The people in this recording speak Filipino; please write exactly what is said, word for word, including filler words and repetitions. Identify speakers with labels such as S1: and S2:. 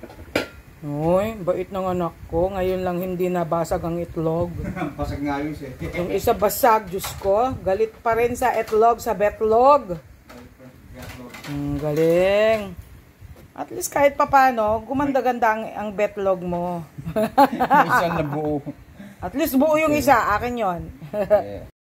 S1: Uy, bait ng anak ko. Ngayon lang hindi nabasag ang itlog.
S2: Basag nga yun siya.
S1: Yung isa basag, Diyos ko. Galit pa rin sa itlog, sa betlog. Hmm, galing. At least kahit papano, gumanda-ganda ang, ang betlog mo.
S2: Isang nabuo.
S1: At least buo yung isa. Akin yon.